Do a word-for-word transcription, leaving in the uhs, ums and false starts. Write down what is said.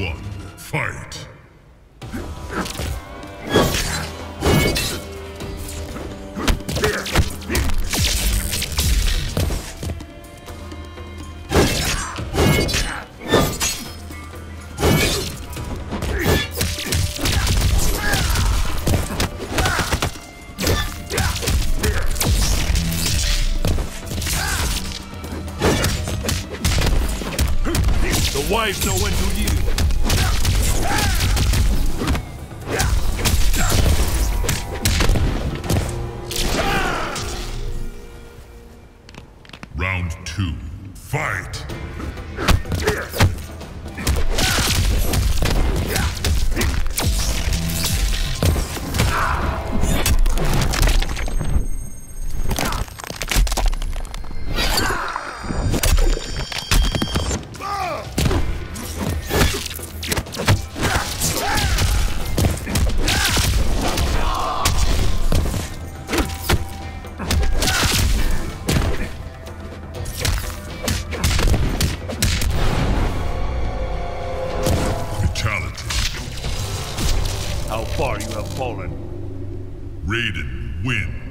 one, fight! The wives know when to yield. Round two, fight! How far you have fallen. Raiden wins.